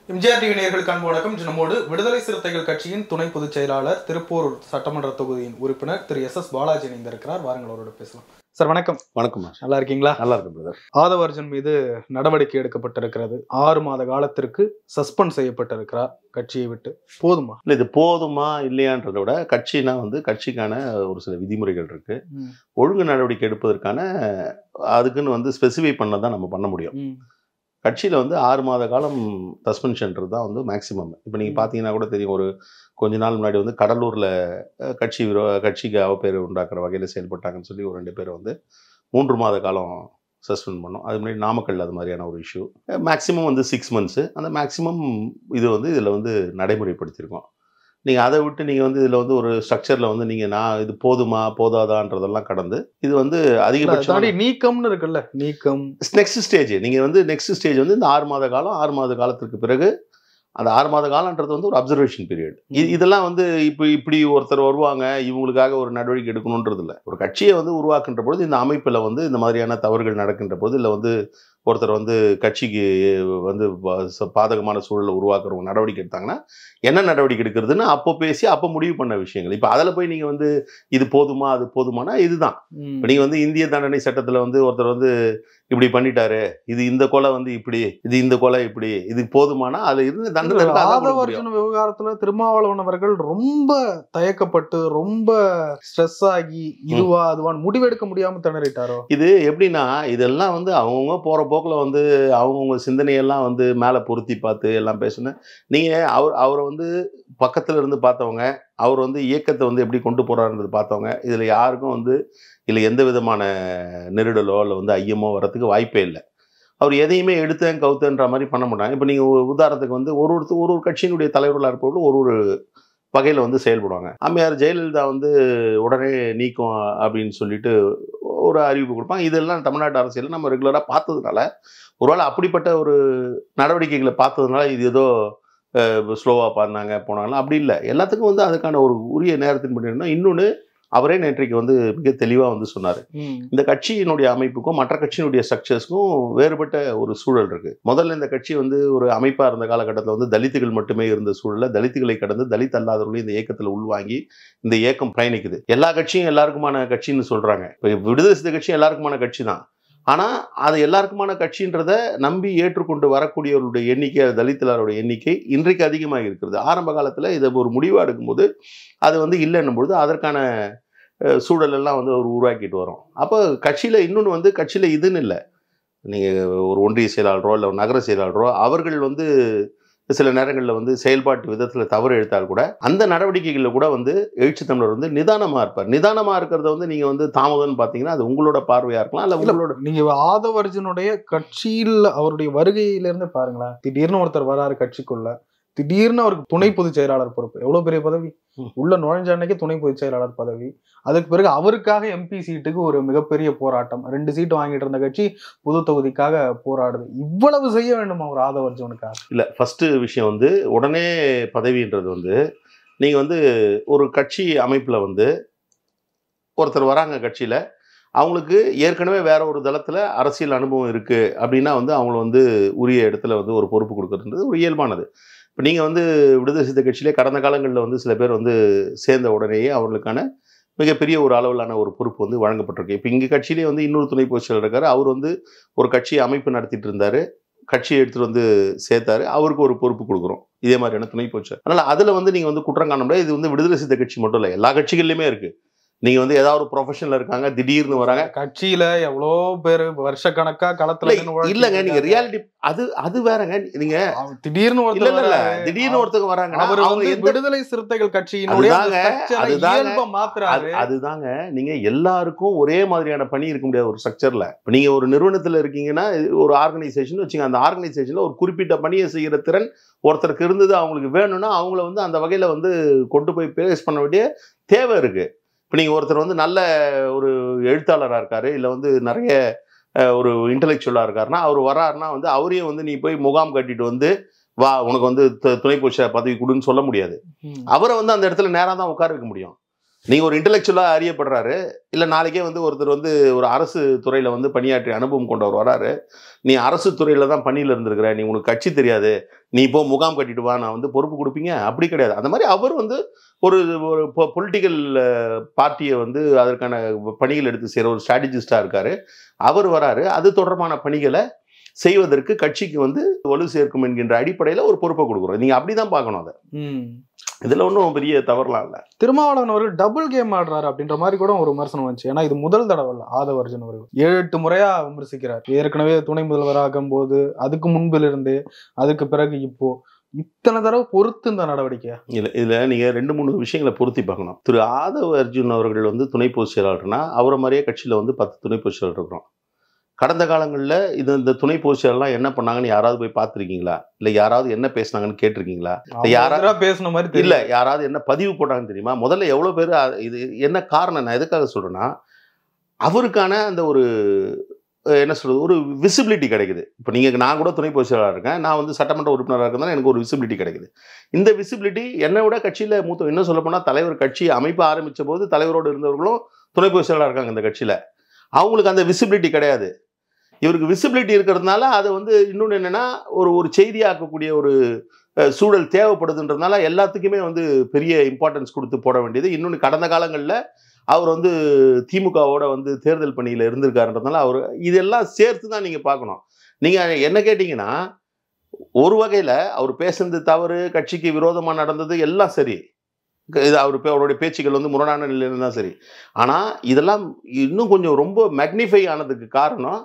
MGR TV நேயர்களுக்கு அன்பு வணக்கம். நம்மோடு விடுதலை சிறுத்தைகள் கட்சியின் துணை பொதுச் செயலாளர், திருப்பூர் சட்டமன்ற தொகுதியின் உறுப்பினர் திரு எஸ் பாலாஜி இணைந்திருக்கிறார். வாருங்கள், அவரோட பேசலாம். சார் வணக்கம். வணக்கம். நல்லா இருக்கீங்களா? நல்லா இருக்கு பிரதர். ஆதவ் அர்ஜுன் மீது நடவடிக்கை எடுக்கப்பட்டிருக்கிறது. 6 மாத காலத்திற்கு சஸ்பெண்ட் செய்யப்பட்டிருக்கிறார் கட்சியை விட்டு. போதுமா? இல்லை, இது போதுமா இல்லையான்றத விட கட்சினா கட்சிக்கான ஒரு சில விதிமுறைகள் இருக்கு. ஒழுங்கு நடவடிக்கை எடுப்பதற்கான அதுக்குன்னு ஸ்பெசிஃபை பண்ணதான் நம்ம பண்ண முடியும். கட்சியில் 6 மாத காலம் சஸ்பென்ஷன்றது தான் மேக்சிமம். இப்போ நீங்கள் பார்த்தீங்கன்னா கூட தெரியும், ஒரு கொஞ்ச நாள் முன்னாடி கடலூரில் கட்சிக்கு அவப்பேர் உண்டாக்குற வகையில் செயல்பட்டாங்கன்னு சொல்லி ஒரு 2 பேரை 3 மாத காலம் சஸ்பெண்ட் பண்ணோம். அது முன்னாடி நாமக்கல் அது மாதிரியான ஒரு இஷ்யூ. Maximum 6 months. அந்த மேக்ஸிமம் இது இதில் நடைமுறைப்படுத்தியிருக்கோம். நீங்கள் அதை விட்டு நீங்கள் இதில் ஒரு ஸ்ட்ரக்சரில் நீங்கள் இது போதுமா போதாதான்றதெல்லாம் கடந்து இது அதிகபட்சம் நீக்கம்னு இருக்குல்ல, நீக்கம் நெக்ஸ்ட் ஸ்டேஜ். நீங்கள் நெக்ஸ்ட் ஸ்டேஜ் இந்த 6 மாத காலம், 6 மாத காலத்திற்கு பிறகு அந்த 6 மாத காலன்றது ஒரு அப்சர்வேஷன் பீரியட். இதெல்லாம் இப்படி ஒருத்தர் வருவாங்க, இவங்களுக்காக ஒரு நடவடிக்கை எடுக்கணுன்றது இல்லை. ஒரு கட்சியை உருவாக்குன்ற பொழுது இந்த அமைப்பில் இந்த மாதிரியான தவறுகள் நடக்கின்ற பொழுது இல்லை ஒருத்தர் கட்சிக்கு பாதகமான சூழலை உருவாக்குறவங்க நடவடிக்கை எடுத்தாங்கன்னா என்ன நடவடிக்கை எடுக்கிறதுன்னு அப்போ பேசி அப்போ முடிவு பண்ண விஷயங்கள். இப்போ அதில் போய் நீங்கள் இது போதுமா அது போதுமானா இதுதான். இப்போ நீங்கள் இந்திய தண்டனை சட்டத்தில் ஒருத்தர் இப்படி பண்ணிட்டாரு, இது இந்த கொலை இப்படி, இது இந்த கொலை இப்படி, இது போதுமானா அது இருந்து தண்டனை. ஆதவ் அர்ஜுன் விவகாரத்துல திருமாவளவன் அவர்கள் ரொம்ப தயக்கப்பட்டு ரொம்ப ஸ்ட்ரெஸ் ஆகி இதுவா அதுவான் முடிவெடுக்க முடியாம திணறிட்டாரோ. இது எப்படின்னா, இதெல்லாம் அவங்கவுங்க போற போக்கில் அவங்கவுங்க சிந்தனையெல்லாம் மேலே பொருத்தி பார்த்து எல்லாம் பேசணும். நீங்கள் அவரை பக்கத்தில் இருந்து பார்த்தவங்க, அவர் இயக்கத்தை எப்படி கொண்டு போகிறாருன்றது பார்த்தவங்க, இதில் யாருக்கும் இல்லை எந்த விதமான நெருடலோ இல்லை ஐயமோ வரத்துக்கு வாய்ப்பே இல்லை. அவர் எதையுமே எடுத்தேன் கவுத்தன்ற மாதிரி பண்ண மாட்டாங்க. இப்போ நீங்கள் உதாரணத்துக்கு ஒரு கட்சியினுடைய தலைவர்களாக இருப்பவர்கள் ஒரு வகையில் செயல்படுவாங்க. அம்மையார் ஜெயலலிதா உடனே நீக்கும் அப்படின்னு சொல்லிட்டு ஒரு அறிவிப்பு கொடுப்பாங்க. இதெல்லாம் தமிழ்நாட்டு அரசியலில் நம்ம ரெகுலராக பார்த்ததுனால, ஒருவேளை அப்படிப்பட்ட ஒரு நடவடிக்கைகளை பார்த்ததுனால இது ஏதோ ஸ்லோவாக பண்ணாங்க போனாங்களா, அப்படி இல்லை. எல்லாத்துக்கும் அதுக்கான ஒரு உரிய நேரத்தின் பண்ணிருந்தோம். இன்னொன்று, அவரே நேற்றைக்கு மிக தெளிவாக சொன்னார், இந்த கட்சியினுடைய அமைப்புக்கும் மற்ற கட்சியினுடைய ஸ்ட்ரக்சர்ஸ்க்கும் வேறுபட்ட ஒரு சூழல் இருக்குது. முதல்ல இந்த கட்சி ஒரு அமைப்பாக இருந்த காலகட்டத்தில் தலித்துகள் மட்டுமே இருந்த சூழலில் தலித்துகளை கடந்து தலித் அல்லாதவர்களையும் இந்த இயக்கத்தில் உள்வாங்கி இந்த இயக்கம் பயணிக்குது. எல்லா கட்சியும் எல்லாருக்குமான கட்சின்னு சொல்கிறாங்க. இப்போ விடுதலை சிறுத்தை கட்சி எல்லாருக்குமான கட்சி தான். ஆனால் அது எல்லாருக்குமான கட்சின்றதை நம்பி ஏற்றுக்கொண்டு வரக்கூடியவர்களுடைய எண்ணிக்கை, தலித்தலாருடைய எண்ணிக்கை இன்றைக்கு அதிகமாக இருக்கிறது. ஆரம்ப காலத்தில் இதை ஒரு முடிவாக எடுக்கும்போது அது இல்லைன்னும் பொழுது அதற்கான சூழலெல்லாம் அவர் உருவாக்கிட்டு வரோம். அப்போ கட்சியில் இன்னொன்று கட்சியில் இதுன்னு இல்லை, நீங்கள் ஒரு ஒன்றிய செயலாளரோ இல்லை ஒரு நகர செயலாளரோ அவர்கள் சில நேரங்களில் செயல்பாட்டு விதத்தில் தவறு எடுத்தால் கூட அந்த நடவடிக்கைகளில் கூட எழுச்சி தமிழர் நிதானமாக இருப்பார். நிதானமாக இருக்கிறத நீங்கள் தாமதம்னு பார்த்தீங்கன்னா அது உங்களோட பார்வையாக இருக்கலாம். இல்லை உங்களோட நீங்கள் ஆதவ் அர்ஜுனுடைய கட்சியில் அவருடைய வருகையிலேருந்து பாருங்களேன், திடீர்னு ஒருத்தர் வராரு கட்சிக்குள்ள, திடீர்னு அவருக்கு துணை பொதுச் செயலாளர் பொறுப்பு. எவ்வளவு பெரிய பதவி! உள்ள நுழைஞ்ச அன்னைக்கு துணை பொதுச் செயலாளர் பதவி. அதுக்கு பிறகு அவருக்காக எம்பி சீட்டுக்கு ஒரு மிகப்பெரிய போராட்டம். 2 சீட்டு வாங்கிட்டு இருந்த கட்சி புது தொகுதிக்காக போராடுது. இவ்வளவு செய்ய வேண்டும் அவர் ஆதவ் அர்ஜுனுக்காக? இல்ல, ஃபர்ஸ்ட் விஷயம் உடனே பதவின்றது நீங்க ஒரு கட்சி அமைப்புல ஒருத்தர் வராங்க கட்சியில, அவங்களுக்கு ஏற்கனவே வேற ஒரு தளத்துல அரசியல் அனுபவம் இருக்கு அப்படின்னா அவங்கள உரிய இடத்துல ஒரு பொறுப்பு கொடுக்கறதுன்றது ஒரு இயல்பானது. இப்போ நீங்கள் விடுதலை சிறுத்தை கட்சியிலே கடந்த காலங்களில் சில பேர் சேர்ந்த உடனேயே அவர்களுக்கான மிகப்பெரிய ஒரு அளவிலான ஒரு பொறுப்பு வழங்கப்பட்டிருக்கு. இப்போ இங்கே கட்சியிலே இன்னொரு துணை பொதுச் செயலர் இருக்காரு. அவர் ஒரு கட்சி அமைப்பு நடத்திட்டு இருந்தார், கட்சியை எடுத்துகிட்டு சேர்த்தாரு, அவருக்கு ஒரு பொறுப்பு கொடுக்குறோம், இதே மாதிரியான துணை பொதுச் செயலர். அதனால் அதில் நீங்கள் குற்றம் காண முடியாது. இது விடுதலை சிறுத்தை கட்சி மட்டும் இல்லை, எல்லா கட்சிகள்லையுமே இருக்குது. நீங்க ஏதாவது ஒரு ப்ரொஃபஷன்ல இருக்காங்க, திடீர்னு வராங்க கட்சியில, எவ்வளோ பேர் வருஷ கணக்கா களத்துல இல்லங்க. நீங்க ரியாலிட்டி அது வேறங்க. நீங்க திடீர்னு ஒருத்தங்க வராங்க, அவங்க விடுதலை சிறுத்தைகள் கட்சியினுடைய அதுதாங்க. நீங்க எல்லாருக்கும் ஒரே மாதிரியான பணி இருக்க முடியாது ஒரு ஸ்ட்ரக்சர்ல. இப்ப நீங்க ஒரு நிறுவனத்துல இருக்கீங்கன்னா, ஒரு ஆர்கனைசேஷன் வச்சுங்க, அந்த ஆர்கனைசேஷன்ல ஒரு குறிப்பிட்ட பணியை செய்யற திறன் ஒருத்தருக்கு இருந்தது, அவங்களுக்கு வேணும்னா அவங்கள அந்த வகையில கொண்டு போய் பேஸ் பண்ண வேண்டிய தேவை இருக்கு. இப்போ நீங்கள் ஒருத்தர் நல்ல ஒரு எழுத்தாளராக இருக்காரு, இல்லை நிறைய ஒரு இன்டலெக்சுவலாக இருக்காருன்னா, அவர் வராருன்னா அவரையும் நீ போய் முகாம் கட்டிட்டு வா உனக்கு துணை பொதுச் பதவி கொடுன்னு சொல்ல முடியாது. அவரை அந்த இடத்துல நேராக தான் உட்கார வைக்க முடியும். நீங்க ஒரு இன்டெலெக்சுவலா அறியப்படுறாரு, இல்ல நாளைக்கே வந்து ஒருத்தர் வந்து ஒரு அரசு துறையில வந்து பணியாற்றிய அனுபவம் கொண்டவர் வராரு. நீ அரசு துறையில தான் பணியில இருந்திருக்கிற, நீ உனக்கு கட்சி தெரியாது, நீ இப்போ முகாம் கட்டிட்டு வா, நான் வந்து பொறுப்பு கொடுப்பீங்க, அப்படி கிடையாது. அந்த மாதிரி அவர் வந்து ஒரு ஒரு பொலிட்டிக்கல் பார்ட்டியை வந்து அதற்கான பணிகள் எடுத்து செய்யற ஒரு ஸ்ட்ராட்டஜிஸ்டா இருக்காரு. அவர் வராரு, அது தொடர்பான பணிகளை செய்வதற்கு கட்சிக்கு வந்து வலு சேர்க்கும் என்கின்ற அடிப்படையில ஒரு பொறுப்பை கொடுக்குறோம். நீங்க அப்படிதான் பார்க்கணும் அதை. இதுல ஒன்றும் பெரிய தவறலாம் இல்லை. திருமாவளவன் அவர்கள் டபுள் கேம் ஆடுறாரு அப்படின்ற மாதிரி கூட ஒரு விமர்சனம் வந்துச்சு. ஏன்னா இது முதல் தடவை இல்லை. ஆதவ அர்ஜுன் அவர்கள் 7-8 முறையா விமர்சிக்கிறார். ஏற்கனவே துணை முதல்வராகும் போது, அதுக்கு முன்பிலிருந்து, அதுக்கு பிறகு இப்போ இத்தனை தடவை பொறுத்து இந்த நடவடிக்கை இதுல நீங்க 2-3 விஷயங்களை பொருத்தி பார்க்கணும். திரு ஆதவ அர்ஜுன் அவர்கள் வந்து துணை பொதுச் செயலாளர்னா அவரை மாதிரியே கட்சியில வந்து 10 துணை பொதுச் செயலாளர் இருக்கிறோம். கடந்த காலங்களில் இந்த துணை பொதுச் செயலாளர்லாம் என்ன பண்ணாங்கன்னு யாராவது போய் பார்த்துருக்கீங்களா? இல்லை யாராவது என்ன பேசினாங்கன்னு கேட்டிருக்கீங்களா? யாராவது பேசின மாதிரி இல்லை, யாராவது என்ன பதிவு போட்டாங்கன்னு தெரியுமா? முதல்ல எவ்வளோ பேர் இது என்ன காரணம், நான் எதுக்காக சொல்கிறேன்னா, அவருக்கான அந்த ஒரு என்ன சொல்கிறது, ஒரு விசிபிலிட்டி கிடைக்குது. இப்போ நான் கூட துணை பொதுச் செயலாளர் இருக்கேன், நான் வந்து சட்டமன்ற உறுப்பினராக இருக்கிறதுனால எனக்கு ஒரு விசிபிலிட்டி கிடைக்குது. இந்த விசிபிலிட்டி என்னை விட கட்சியில் மூத்த, இன்னும் சொல்ல போனால் தலைவர் கட்சி அமைப்பு ஆரம்பித்த போது தலைவரோடு இருந்தவர்களும் துணை பொதுச் செயலாளர் இருக்காங்க இந்த கட்சியில். அவங்களுக்கு அந்த விசிபிலிட்டி கிடையாது. இவருக்கு விசிபிலிட்டி இருக்கிறதுனால அதை வந்து இன்னொன்று என்னென்னா ஒரு செய்தியாக்கக்கூடிய ஒரு சூழல் தேவைப்படுதுன்றதுனால எல்லாத்துக்குமே வந்து பெரிய இம்பார்ட்டன்ஸ் கொடுத்து போட வேண்டியது. இன்னொன்று கடந்த காலங்களில் அவர் வந்து திமுகவோட வந்து தேர்தல் பணியில் இருந்திருக்காருன்றதுனால அவர் இதெல்லாம் சேர்த்து தான் நீங்கள் பார்க்கணும். நீங்கள் என்ன கேட்டிங்கன்னா, ஒரு வகையில் அவர் பேசுனது தவறு, கட்சிக்கு விரோதமாக நடந்தது எல்லாம் சரி, இது அவருடைய பேச்சுக்கள் வந்து முரணான நிலையில தான் சரி. ஆனால் இதெல்லாம் இன்னும் கொஞ்சம் ரொம்ப மேக்னிஃபை ஆனதுக்கு காரணம்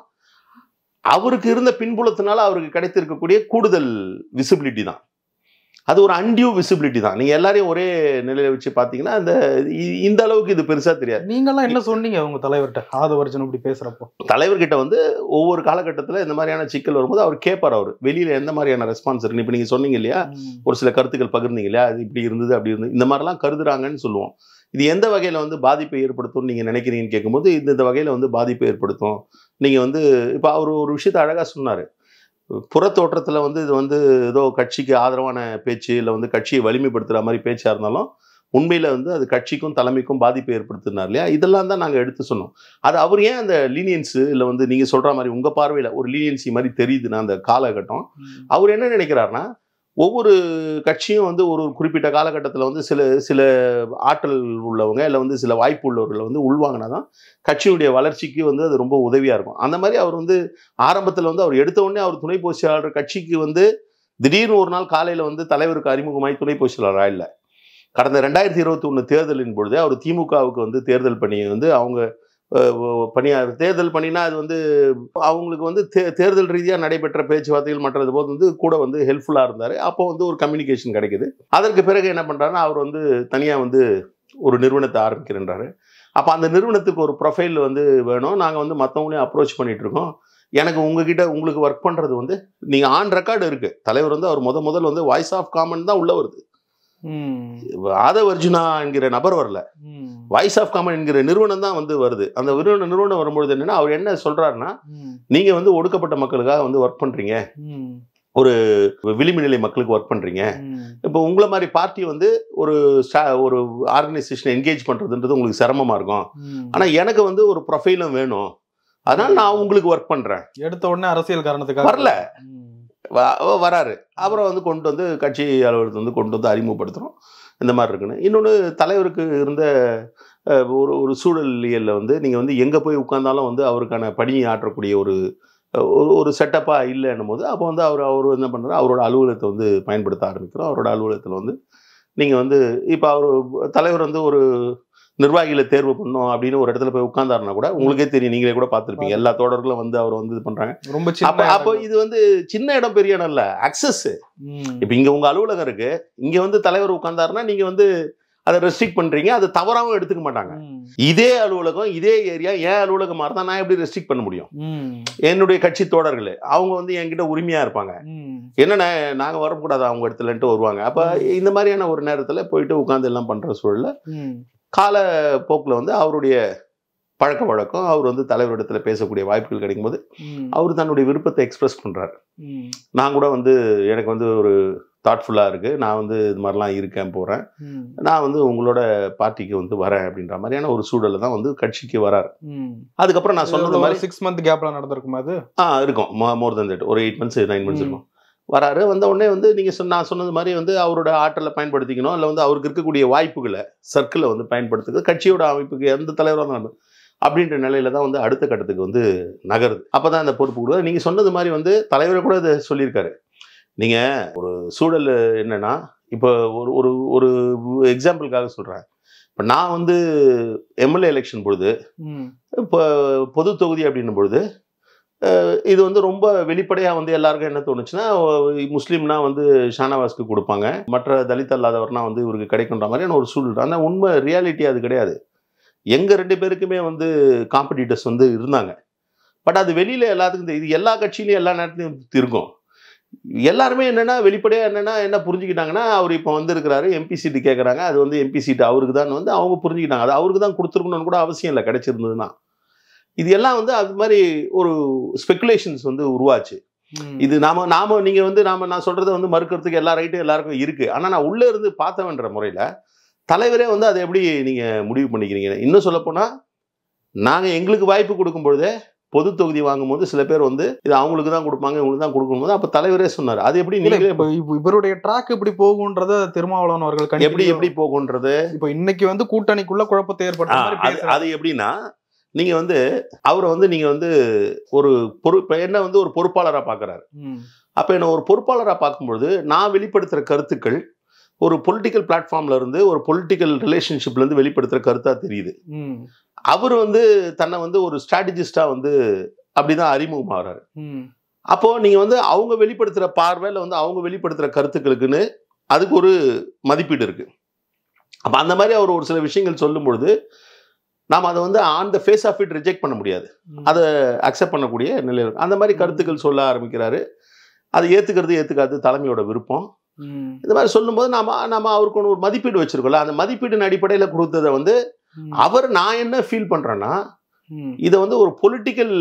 அவருக்கு இருந்த பின்புலத்தினால அவருக்கு கிடைத்திருக்கக்கூடிய கூடுதல் விசிபிலிட்டி தான். அது ஒரு அன்டியூ விசிபிலிட்டி தான். நீங்க எல்லாரையும் ஒரே நிலையில வச்சு பாத்தீங்கன்னா இந்த அளவுக்கு இது பெருசா தெரியாது. நீங்கெல்லாம் என்ன சொன்னீங்க உங்க தலைவர்கிட்ட ஆதவ அர்ஜுன் இப்படி பேசுறப்போ? தலைவர்கிட்ட வந்து ஒவ்வொரு காலகட்டத்தில் இந்த மாதிரியான சிக்கல் வரும்போது அவர் கேட்பார், அவர் வெளியில எந்த மாதிரியான ரெஸ்பான்ஸ் இருக்கு. இப்போ நீங்க சொன்னீங்க இல்லையா, ஒரு சில கருத்துக்கள் பகிர்ந்தீங்க இல்லையா, அது இப்படி இருந்தது அப்படி இருந்தது, இந்த மாதிரிலாம் கருதுறாங்கன்னு சொல்லுவோம். இது எந்த வகையில் வந்து பாதிப்பை ஏற்படுத்தும்னு நீங்கள் நினைக்கிறீங்கன்னு கேட்கும்போது இந்த வகையில் வந்து பாதிப்பை ஏற்படுத்தும். நீங்கள் வந்து இப்போ அவர் ஒரு விஷயத்தை அழகாக சொன்னார். புறத்தோற்றத்தில் வந்து இது வந்து ஏதோ கட்சிக்கு ஆதரவான பேச்சு இல்லை வந்து கட்சியை வலிமைப்படுத்துகிற மாதிரி பேச்சாக இருந்தாலும் உண்மையில் வந்து அது கட்சிக்கும் தலைமைக்கும் பாதிப்பை ஏற்படுத்தினார் இல்லையா. இதெல்லாம் தான் நாங்கள் எடுத்து சொன்னோம். அது அவர் ஏன் அந்த லீனியன்ஸு இல்லை வந்து நீங்கள் சொல்கிற மாதிரி உங்கள் பார்வையில் ஒரு லீனியன்சி மாதிரி தெரியுதுன்னா அந்த காலகட்டம் அவர் என்ன நினைக்கிறாருன்னா, ஒவ்வொரு கட்சியும் வந்து ஒரு குறிப்பிட்ட காலகட்டத்தில் வந்து சில ஆற்றல் உள்ளவங்க இல்லை வந்து சில வாய்ப்பு உள்ளவர்களை வந்து உள்வாங்கினா தான் கட்சியுடைய வளர்ச்சிக்கு வந்து அது ரொம்ப உதவியாக இருக்கும். அந்த மாதிரி அவர் வந்து ஆரம்பத்தில் வந்து அவர் எடுத்த உடனே அவர் துணை பொதுச் செயலாளர் கட்சிக்கு வந்து திடீர்னு ஒரு நாள் காலையில் வந்து தலைவருக்கு அறிமுகமாய் துணை பொதுச் செயலாளராக இல்லை. கடந்த 2021 தேர்தலின் பொழுது அவர் திமுகவுக்கு வந்து தேர்தல் பணியை வந்து அவங்க தேர்தல் பணினா அது வந்து அவங்களுக்கு வந்து தேர்தல் ரீதியாக நடைபெற்ற பேச்சுவார்த்தைகள் மற்றது போது வந்து கூட வந்து ஹெல்ப்ஃபுல்லாக இருந்தார். அப்போ வந்து ஒரு கம்யூனிகேஷன் கிடைக்குது. அதற்கு பிறகு என்ன பண்ணுறாருன்னா, அவர் வந்து தனியாக வந்து ஒரு நிறுவனத்தை ஆரம்பிக்கிறேன்றாரு. அப்போ அந்த நிறுவனத்துக்கு ஒரு ப்ரொஃபைல் வந்து வேணும், நாங்கள் வந்து மற்றவங்களையும் அப்ரோச் பண்ணிட்டு இருக்கோம், எனக்கு உங்களுக்கு ஒர்க் பண்ணுறது வந்து நீங்கள் ஆன் ரெக்கார்டு இருக்குது. தலைவர் வந்து அவர் முதல் வந்து வாய்ஸ் ஆஃப் காமன் தான் உள்ள வருது. ஆதவ அர்ஜுனா என்கிற நபர் வரல, வாய்ஸ் ஆஃப் காமன் என்கிற நிறுவனம் தான் வந்து வருது. அந்த நிறுவனம் வரும்பொழுது என்னன்னா, அவர் என்ன சொல்றாருன்னா, நீங்க வந்து ஒடுக்கப்பட்ட மக்களுக்காக வந்து ஒர்க் பண்றீங்க, ஒரு விளிம்பு நிலை மக்களுக்கு ஒர்க் பண்றீங்க. இப்போ உங்களை மாதிரி பார்ட்டி வந்து ஒரு ஆர்கனைசேஷன் என்கேஜ் பண்றதுன்றது உங்களுக்கு சிரமமா இருக்கும். ஆனா எனக்கு வந்து ஒரு ப்ரொஃபைலும் வேணும், அதனால நான் உங்களுக்கு ஒர்க் பண்றேன். எடுத்த உடனே அரசியல் காரணத்துக்காக வரல, வராரு. அப்புறம் வந்து கொண்டு வந்து கட்சி அலுவலகத்தை வந்து கொண்டு வந்து அறிமுகப்படுத்துகிறோம். இந்த மாதிரி இருக்குன்னு. இன்னொன்று, தலைவருக்கு இருந்த ஒரு சூழலியலில் வந்து நீங்கள் வந்து எங்கே போய் உட்கார்ந்தாலும் வந்து அவருக்கான பணியை ஆற்றக்கூடிய ஒரு செட்டப்பாக இல்லைன்னும் போது அப்போ வந்து அவர் என்ன பண்ணுறாரு, அவரோட அலுவலகத்தை வந்து பயன்படுத்த ஆரம்பிக்கிறோம். அவரோட அலுவலகத்தில் வந்து நீங்கள் வந்து இப்போ அவர் தலைவர் வந்து ஒரு நிர்வாகிகளை தேர்வு பண்ணோம் அப்படின்னு ஒரு இடத்துல போய் உட்கார்ந்தாருன்னா கூட உங்களுக்கே தெரியும், நீங்களே கூட பார்த்துருப்பீங்க, எல்லா தோழர்களும் வந்து அவர் வந்து இது பண்றாங்க. ரொம்ப அப்போ இது வந்து சின்ன இடம் பெரிய இடம் இல்ல, அக்சஸ். இப்ப இங்க உங்க அலுவலகம் இருக்கு, இங்க வந்து தலைவர் உட்கார்ந்தாருன்னா நீங்க வந்து அதை ரெஸ்ட்ரிக்ட் பண்றீங்க, அது தவறாவும் எடுத்துக்க மாட்டாங்க. இதே அலுவலகம் இதே ஏரியா என் அலுவலகமா இருந்தா நான் எப்படி ரெஸ்ட்ரிக்ட் பண்ண முடியும்? என்னுடைய கட்சி தோழர்கள் அவங்க வந்து என்கிட்ட உரிமையா இருப்பாங்க, என்னன்னா நாங்க வரக்கூடாது அவங்க இடத்துலன்ட்டு வருவாங்க. அப்ப இந்த மாதிரியான ஒரு நேரத்துல போயிட்டு உட்கார்ந்து எல்லாம் பண்ற சூழல்ல கால போக்கில் வந்து அவருடைய பழக்க வழக்கம், அவர் வந்து தலைவரிடத்துல பேசக்கூடிய வாய்ப்புகள் கிடைக்கும்போது அவர் தன்னுடைய விருப்பத்தை எக்ஸ்பிரஸ் பண்றாரு. நான் கூட வந்து எனக்கு வந்து ஒரு தாட்ஃபுல்லாக இருக்குது, நான் வந்து இது மாதிரிலாம் இருக்கேன் போகிறேன், நான் வந்து உங்களோட பார்ட்டிக்கு வந்து வரேன் அப்படின்ற மாதிரியான ஒரு சூழலில் தான் வந்து கட்சிக்கு வராரு. அதுக்கப்புறம் நான் சொன்னது மாதிரி 6 month கேப்ல நடந்திருக்கும் அது இருக்கும், மோர் தென் தட், ஒரு 8 months 9 months இருக்கும். வராரு, வந்த உடனே வந்து நீங்கள் நான் சொன்னது மாதிரி வந்து அவரோட ஆற்றலை பயன்படுத்திக்கணும், இல்லை வந்து அவருக்கு இருக்கக்கூடிய வாய்ப்புகளை சர்க்கிளை வந்து பயன்படுத்துறது, கட்சியோட அமைப்புக்கு எந்த தலைவராக இருந்தாலும் அப்படின்ற நிலையில தான் வந்து அடுத்த கட்டத்துக்கு வந்து நகருது. அப்போ தான் இந்த பொறுப்பு கொடுக்குது. நீங்கள் சொன்னது மாதிரி வந்து தலைவரை கூட இதை சொல்லியிருக்காரு. நீங்கள் ஒரு சூழல் என்னன்னா, இப்போ ஒரு ஒரு ஒரு எக்ஸாம்பிளுக்காக சொல்கிறேன். இப்போ நான் வந்து எம்எல்ஏ எலெக்ஷன் பொழுது, இப்போ பொது தொகுதி அப்படின்னும் பொழுது இது வந்து ரொம்ப வெளிப்படையாக வந்து எல்லாருக்கும் என்ன தோணுச்சுன்னா, முஸ்லீம்னா வந்து ஷானவாஸ்க்கு கொடுப்பாங்க, மற்ற தலித் அல்லாதவர்னா வந்து இவருக்கு கிடைக்குன்ற மாதிரியான ஒரு சூழல். ஆனால் உண்மை ரியாலிட்டி அது கிடையாது. எங்கள் 2 பேருக்குமே வந்து காம்படிட்டர்ஸ் வந்து இருந்தாங்க. பட் அது வெளியில் எல்லாத்துக்கும் இது எல்லா கட்சியிலையும் எல்லா நேரத்துலையும் இருக்கும். எல்லாருமே என்னென்னா வெளிப்படையாக என்ன புரிஞ்சுக்கிட்டாங்கன்னா, அவர் இப்போ வந்து இருக்கிறாரு, எம்பி சீட்டு கேட்குறாங்க, அது வந்து எம்பி சீட்டு அவருக்கு தான் வந்து அவங்க புரிஞ்சுக்கிட்டாங்க. அது அவருக்கு தான் கொடுத்துருக்கணும்னு கூட அவசியம் இல்லை கிடைச்சிருந்ததுன்னா. இது எல்லாம் வந்து அது மாதிரி ஒரு ஸ்பெகுலேஷன்ஸ் வந்து உருவாச்சு. இது நாம நீங்க வந்து நான் சொல்றதை வந்து மறுக்கிறதுக்கு எல்லா ரைட்டும் எல்லாருக்கும் இருக்கு. ஆனா நான் உள்ள இருந்து பார்த்தவன்ற முறையில தலைவரே வந்து அதை எப்படி நீங்க முடிவு பண்ணிக்கிறீங்க? இன்னும் சொல்ல போனா, நாங்க எங்களுக்கு வாய்ப்பு கொடுக்கும் பொழுதே பொது தொகுதி வாங்கும்போது சில பேர் வந்து இது அவங்களுக்கு தான் கொடுப்பாங்க, இவங்களுக்கு தான் கொடுக்கும் போது அப்ப தலைவரே சொன்னார். அது எப்படி நீங்களே இவருடைய ட்ராக் எப்படி போகும்ன்றத திருமாவளவன் அவர்கள் எப்படி போகும்ன்றது இப்போ இன்னைக்கு வந்து கூட்டணிக்குள்ள குழப்பத்தை ஏற்படுத்த அது எப்படின்னா, நீங்க வந்து அவரை வந்து நீங்க வந்து ஒரு என்ன வந்து ஒரு பொறுப்பாளராக பார்க்குறாரு. அப்போ என்ன ஒரு பொறுப்பாளராக பார்க்கும்பொழுது நான் வெளிப்படுத்துகிற கருத்துக்கள் ஒரு பொலிட்டிக்கல் பிளாட்ஃபார்ம்ல இருந்து ஒரு பொலிட்டிக்கல் ரிலேஷன்ஷிப்ல இருந்து வெளிப்படுத்துகிற கருத்தாக தெரியுது. அவர் வந்து தன்னை வந்து ஒரு ஸ்ட்ராட்டஜிஸ்டாக வந்து அப்படிதான் அறிமுகமாகறாரு. அப்போ நீங்க வந்து அவங்க வெளிப்படுத்துகிற பார்வையில் வந்து அவங்க வெளிப்படுத்துகிற கருத்துக்களுக்குன்னு அதுக்கு ஒரு மதிப்பீடு இருக்கு. அப்போ அந்த மாதிரி அவர் ஒரு சில விஷயங்கள் சொல்லும் பொழுது நாம் அதை வந்து on the face of it reject பண்ண முடியாது, அதை அக்செப்ட் பண்ணக்கூடிய நிலையில் இருக்கு. அந்த மாதிரி கருத்துக்கள் சொல்ல ஆரம்பிக்கிறாரு. அதை ஏற்றுக்காது தலைமையோட விருப்பம். இந்த மாதிரி சொல்லும்போது நாம அவருக்கு ஒரு மதிப்பீடு வச்சிருக்கோம்ல, அந்த மதிப்பீட்டின் அடிப்படையில் கொடுத்ததை வந்து அவர் நான் என்ன ஃபீல் பண்றேன்னா, இதை வந்து ஒரு பொலிட்டிக்கல்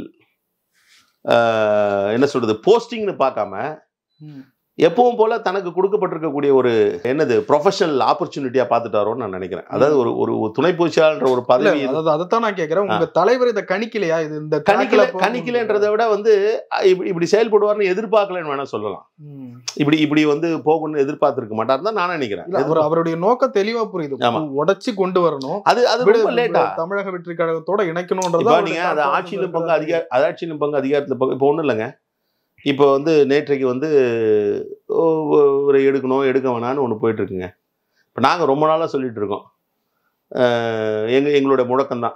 என்ன சொல்றது போஸ்டிங்னு பார்க்காம எப்பவும் போல தனக்கு கொடுக்கப்பட்டிருக்கக்கூடிய ஒரு என்னது ப்ரொஃபஷனல் ஆப்பர்ச்சுனிட்டியா பார்த்துட்டாரோன்னு நான் நினைக்கிறேன். அதாவது ஒரு துணை பொதுச்செயலாளர் ஒரு பதவி, அதைத்தான் நான் கேட்கிறேன். உங்க தலைவர் இதை கணிக்கலையா? இது இந்த கணிக்கலைன்றதை விட வந்து இப்படி செயல்படுவார்னு எதிர்பார்க்கலன்னு வேணா சொல்லலாம். இப்படி வந்து போகணும்னு எதிர்பார்த்திருக்க மாட்டார் தான் நான் நினைக்கிறேன். அவருடைய நோக்கம் தெளிவா புரியுது, உடைச்சு கொண்டு வரணும், அது ரொம்ப லேட்டா தமிழக வெற்றி கழகத்தோட இணைக்கணும்ன்றதா. நீங்க அது ஆட்சியிலும் பங்கு அதிகாரத்துல இப்போ ஒண்ணும் இல்லைங்க. இப்போ வந்து நேற்றைக்கு வந்து ஒரு எடுக்க வேணான்னு ஒன்று போயிட்டுருக்குங்க. இப்போ நாங்கள் ரொம்ப நாளாக சொல்லிட்டு இருக்கோம், எங்களோட முழக்கம்தான்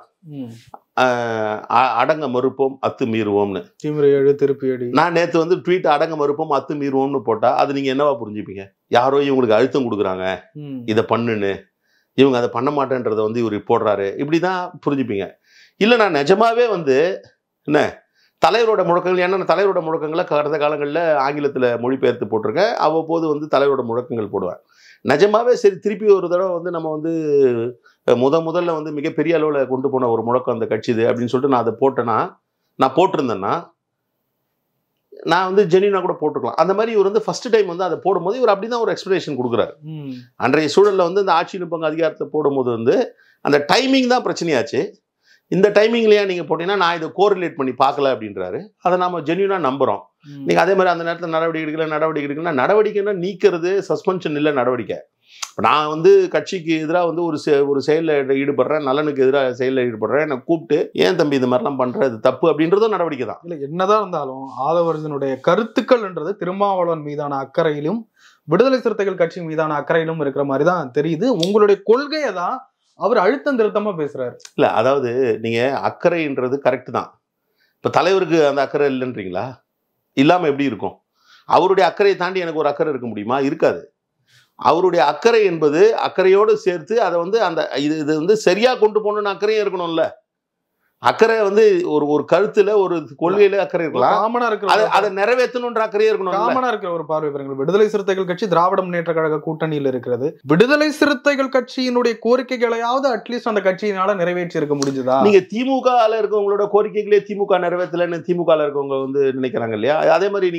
அடங்க மறுப்போம் அத்து மீறுவோம்னு. திருப்பி நான் நேற்று வந்து ட்வீட் அடங்க மறுப்போம் அத்து மீறுவோம்னு போட்டால் அது நீங்கள் என்னவா புரிஞ்சுப்பீங்க? யாரோ இவங்களுக்கு அழுத்தம் கொடுக்குறாங்க, இதை பண்ணுன்னு, இவங்க அதை பண்ண மாட்டேன்றதை வந்து இவர் போடுறாரு, இப்படி தான் புரிஞ்சுப்பீங்க. இல்லை நான் நிஜமாவே வந்து என்ன தலைவரோட முழக்கங்கள், ஏன்னா தலைவரோட முழக்கங்களை கடந்த காலங்களில் ஆங்கிலத்தில் மொழிபெயர்த்து போட்டிருக்கேன், அவ்வப்போது வந்து தலைவரோட முழக்கங்கள் போடுவேன். நிஜமாவே சரி திருப்பி ஒரு தடவை வந்து நம்ம வந்து முதல்ல வந்து மிகப்பெரிய அளவில் கொண்டு போன ஒரு முழக்கம் அந்த கட்சி இது அப்படின்னு சொல்லிட்டு நான் அதை போட்டிருந்தேன்னா நான் வந்து ஜெனியூனா கூட போட்டுக்கலாம். அந்த மாதிரி இவர் வந்து ஃபர்ஸ்ட் டைம் வந்து அதை போடும்போது இவர் அப்படிதான் ஒரு எக்ஸ்பிளனேஷன் கொடுக்குறாரு. அன்றைய சூழலில் வந்து இந்த ஆட்சி நுட்பங்க அதிகாரத்தை போடும்போது வந்து அந்த டைமிங் தான் பிரச்சனையாச்சு. இந்த டைமிங்லையா நீங்க போட்டீங்கன்னா நான் இதை கோரிலேட் பண்ணி பார்க்கல அப்படின்றாரு. அதை நம்ம ஜென்யூனா நம்புறோம். நீங்க அதே மாதிரி அந்த நேரத்தில் நடவடிக்கை எடுக்கல, நடவடிக்கைன்னா நீக்கிறது, சஸ்பென்ஷன் இல்லை நடவடிக்கை. நான் வந்து கட்சிக்கு எதிராக வந்து ஒரு செயலில் ஈடுபடுறேன், நலனுக்கு எதிராக செயலில் ஈடுபடுறேன், என்னை கூப்பிட்டு ஏன் தம்பி இது மாதிரிலாம் பண்றது தப்பு அப்படின்றதும் நடவடிக்கை தான். இல்லை என்னதான் இருந்தாலும் ஆதவர்ஜனுடைய கருத்துக்கள்ன்றது திருமாவளவன் மீதான அக்கறையிலும் விடுதலை சிறுத்தைகள் கட்சி மீதான அக்கறையிலும் இருக்கிற மாதிரி தான் தெரியுது. உங்களுடைய கொள்கையை தான் அவர் அழுத்தம் திருத்தமா பேசுறாரு. இல்ல அதாவது நீங்க அக்கறைன்றது கரெக்ட் தான். இப்ப தலைவருக்கு அந்த அக்கறை இல்லைன்றீங்களா? இல்லாம எப்படி இருக்கும்? அவருடைய அக்கறையை தாண்டி எனக்கு ஒரு அக்கறை இருக்க முடியுமா? இருக்காது. அவருடைய அக்கறை என்பது அக்கறையோடு சேர்த்து அதை வந்து அந்த இது வந்து சரியா கொண்டு போகணும்னு அக்கறையும் இருக்கணும்ல. அக்கறை வந்து ஒரு கருத்துல ஒரு கொள்கையில அக்கறை இருக்கலாம், அதை நிறைவேற்றணும்ன்ற அக்கறையே இருக்கணும். காமனா இருக்கிற ஒரு பார்வை பாருங்கள். விடுதலை சிறுத்தைகள் கட்சி திராவிட முன்னேற்ற கழக கூட்டணியில் இருக்கிறது. விடுதலை சிறுத்தைகள் கட்சியினுடைய கோரிக்கைகளையாவது அட்லீஸ்ட் அந்த கட்சியினால நிறைவேற்றி இருக்க முடிஞ்சதா? நீங்க திமுக இருக்கவங்களோட கோரிக்கைகளே திமுக நிறைவேற்றலன்னு திமுக இருக்கவங்க வந்து நினைக்கிறாங்க இல்லையா? அதே மாதிரி நீங்க